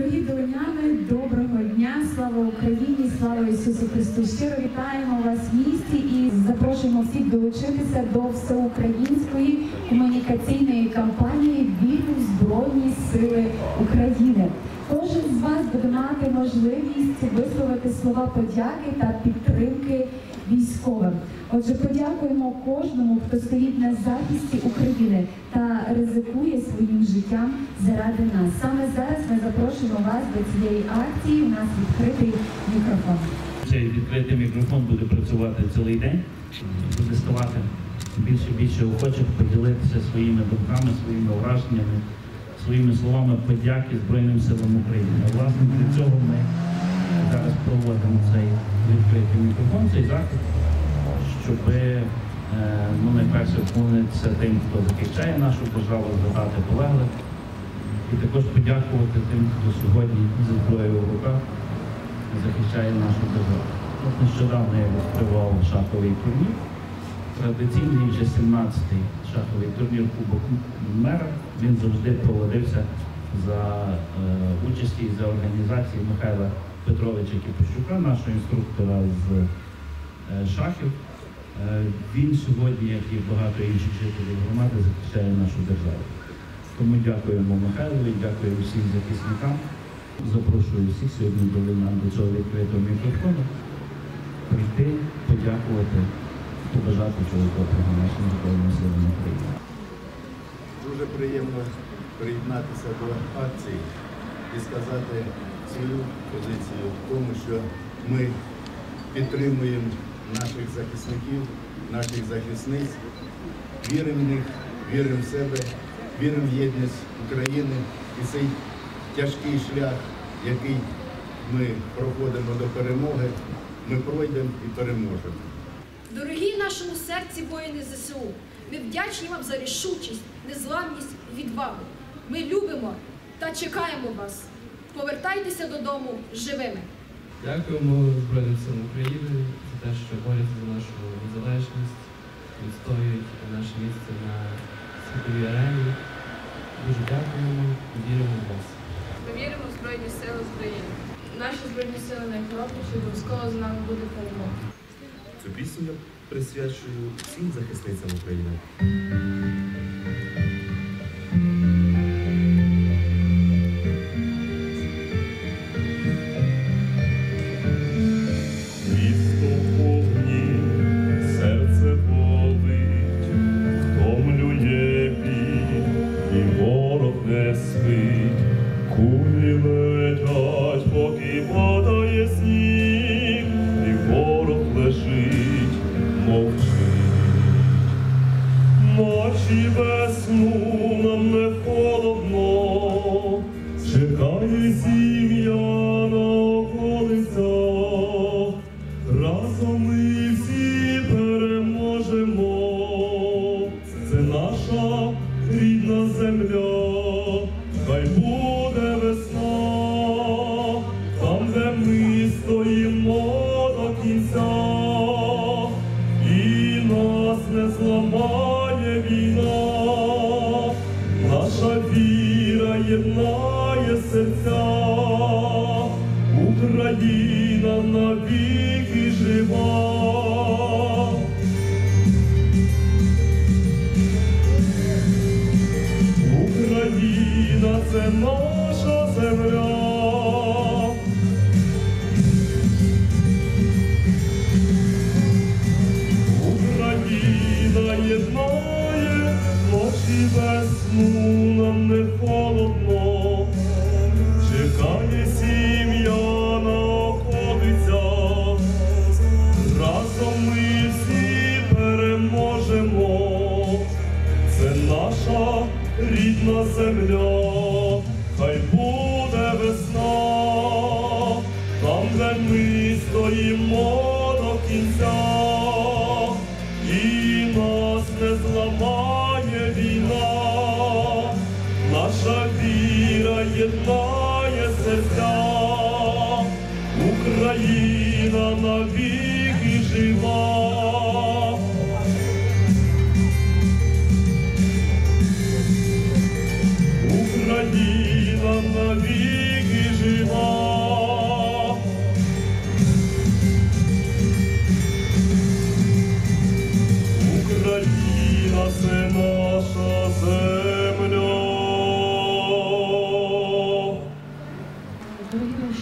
Дорогі долиняни, доброго дня, слава Україні, слава Ісусу Христу. Щиро вітаємо вас в місті і запрошуємо всіх долучитися до всеукраїнської комунікаційної кампанії «Вірю в Збройні Сили України». Кожен з вас буде мати можливість висловити слова подяки та підтримки військовим. Отже, подякуємо кожному, хто стоїть на захисті України та ризикує своїм життям заради нас. Саме зараз ми запрошуємо вас до цієї акції. У нас відкритий мікрофон. Цей відкритий мікрофон буде працювати цілий день, буде ставати більше і більше охочих поділитися своїми думками, своїми враженнями, своїми словами подяки Збройним силам України. Власне, для цього ми зараз проводимо цей відкритий мікрофон, цей захід, щоб найперше вклонитися тим, хто захищає нашу державу, згадати полеглих, і також подякувати тим, хто сьогодні зі зброєю в руках захищає нашу державу. Нещодавно я відкривав шаховий турнір, традиційний вже 17-й шаховий турнір Кубок Мера. Він завжди проводився за участі і за організації Михайла Петровича Кіпощука, нашого інструктора з шахів. Він сьогодні, як і багато інших жителів громади, захищає нашу державу. Тому дякуємо Михайлові, дякуємо всім захисникам. Запрошую всіх сьогодні до цього відкритого мікрофону прийти, подякувати, побажати чогось доброго нашим Збройним силам України. Дуже приємно приєднатися до акції і сказати свою позицію в тому, що ми підтримуємо наших захисників, наших захисниць, віримо в них, віримо в себе, віримо в єдність України і цей тяжкий шлях, який ми проходимо до перемоги, ми пройдемо і переможемо. Дорогі нашому серці воїни ЗСУ, ми вдячні вам за рішучість, незламність і відвагу. Ми любимо та чекаємо вас. Повертайтеся додому живими. Дякуємо Збройним силам України за те, що борються за нашу незалежність, відстоюють наше місце на світовій арені. Дуже дякуємо і віримо в вас. Ми віримо в Збройні Сили України. Наші Збройні Сили найхоробріші, обов'язково з нами буде перемога. Цю пісню я присвячую всім захисницям України. Кулі летять, поки падає сніг, і ворог лежить, мовчить. Ночі без сну нам не холодно, чекає сім'я на околицях. Разом ми всі переможемо, це наша рідна земля. Хай буде весна, там, де ми стоїмо до кінця, і нас не зламає війна. Наша віра єднає серця, Україна навіки жива. Україна – це наша земля. Україна єднає, ночі без сну нам не холодно. Чекає сім'я на околицях. Разом ми всі переможемо. Це наша рідна земля, хай буде весна, там, де ми стоїмо до кінця, і нас не зламає війна. Наша віра єднає серця, Україна навіки жива. Україна навіки жива.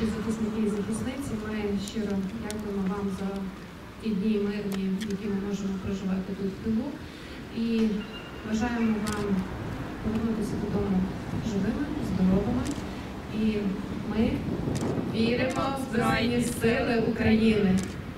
захисники і захисниці, ми щиро дякуємо вам за ті дні мирні, які ми можемо проживати тут в тилу. І бажаємо вам повернутися додому живими, здоровими. І ми віримо в Збройні Сили України.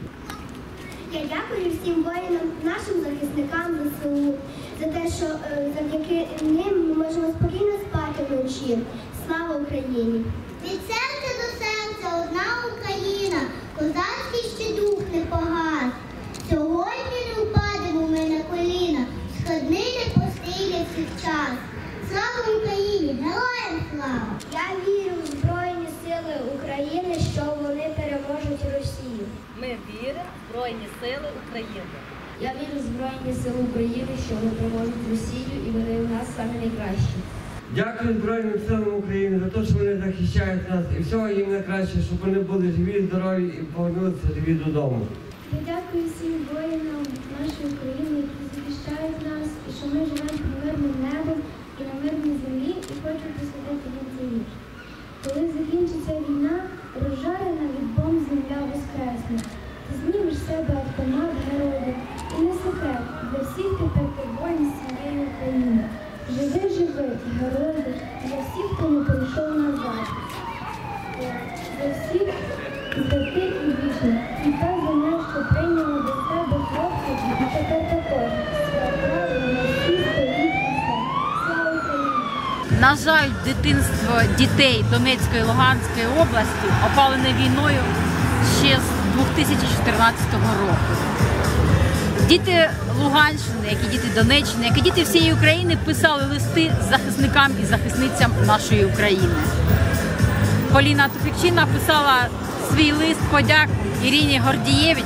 Я дякую всім воїнам, нашим захисникам ЗСУ за те, що завдяки ним ми можемо спокійно спати вночі. Слава Україні! Від серця до серця одна Україна, козацький ще дух не погас. Сьогодні не впадемо ми на коліна, сходнини постійне всіх час. Слава Україні! Героям слава! Я вірю в Збройні Сили України, що вони переможуть Росію. Ми віримо в Збройні Сили України. Я вірю в Збройні Сили України, що вони переможуть Росію і вони в нас самі найкращі. Дякую Збройним силам України за те, що вони захищають нас і всього їм найкраще, щоб вони були живі, здорові і повернулися живі додому. Я дякую всім воїнам нашої країни, які захищають нас, і що ми живемо під мирним небом і на мирній землі, і хочу присвятити їм цей вірш. Коли закінчиться війна, розжарена від бомб земля воскресне. Ти знімеш з себе автомат героя, і не секрет, для всіх тепер ти воїн своєї України. Живи, живи, герої, для всіх, хто не прийшов назад. Для всіх святих і вічних, і та земля, що прийняла до себе хлопців, і тепер також свята на всі стоїть усе. Слава Україні! На жаль, дитинство дітей Донецької і Луганської області опалене війною ще з 2014 року. Діти Луганщини, як і діти Донеччини, як і діти всієї України писали листи захисникам і захисницям нашої України. Поліна Тупікчина писала свій лист подяку Ірині Гордієвич,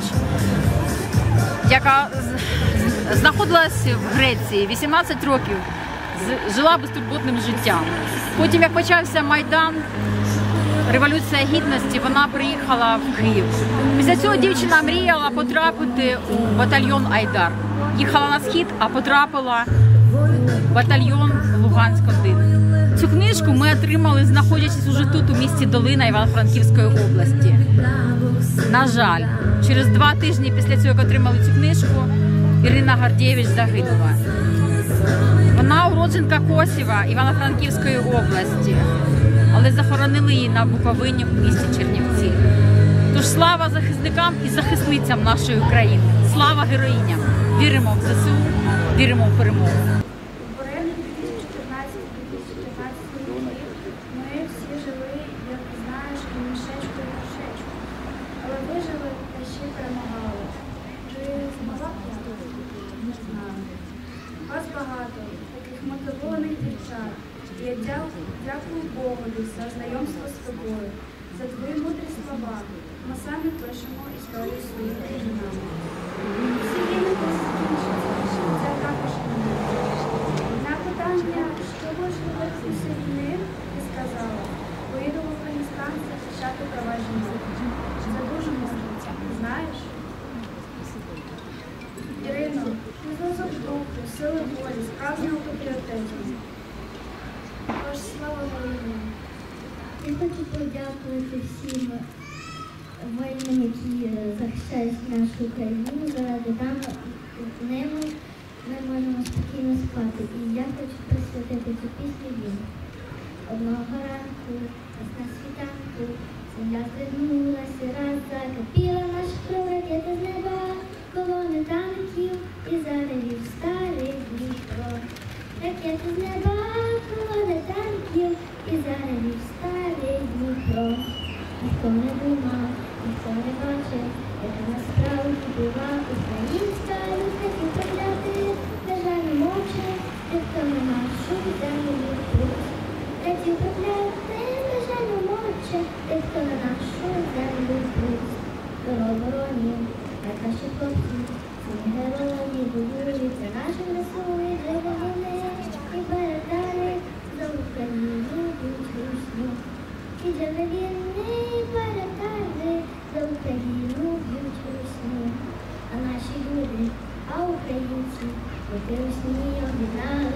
яка знаходилась в Греції 18 років, жила безтурботним життям. Потім, як почався Майдан, Революція Гідності, вона приїхала в Київ. Після цього дівчина мріяла потрапити у батальйон Айдар. Їхала на схід, а потрапила в батальйон Луганськ-1. Цю книжку ми отримали, знаходячись уже тут, у місті Долина Івано-Франківської області. На жаль, через 2 тижні після цього, як отримали цю книжку, Ірина Гордієвич загинула. Вона уродженка Косєва Івано-Франківської області, але захоронили її на Буковині у місті Чернівці. Тож слава захисникам і захисницям нашої України. Слава героїням! Віримо в ЗСУ, віримо в перемогу. У період 2014-2015 років ми всі жили, як знаєш, і мішечку, і мішечку. Але вижили та ще перемагали. Чи змогла б я? Не знаю. Вас багато, таких мотивованих дівчат. І я дякую Богу за знайомство з тобою, за твої мудрі слова. Ми самі пишемо історію своїх країнами. Всі війни закінчаться, це також війна. На питання, що важливо після війни, ти сказала, поїду в Афганістан захищати права жінок. Це дуже можна, знаєш? Ірино, ти зв'язок духу, сили волі, справжнього патріотизму. Тож, слава Україні! Я хочу подякувати всім воїнам, які захищають нашу країну. Заради ними ми можемо спокійно спати. І я хочу присвятити цю пісню їм. Одного ранку, ось на світанку, земля звернулася, раз закипіла наш кров, ракети з неба, колони танків і заревів старий Дніпро. Ракети з неба, колони танків і заревів старий Дніпро. Ніхто не думав, ніхто не бачив, яка насправді була українська людська прокляти, державні мовче, хто на нашу землю тут. Хотів прокляти, державні мовче, хто на нашу землю тут. Дорогоронів, найкращі хлопці, ці герої воюють за нашу веселу для вони, і барикади за Україну б'ють русню. І для війни барикади за Україну б'ють русню. А наші люди, а українці, поки русні об'єднали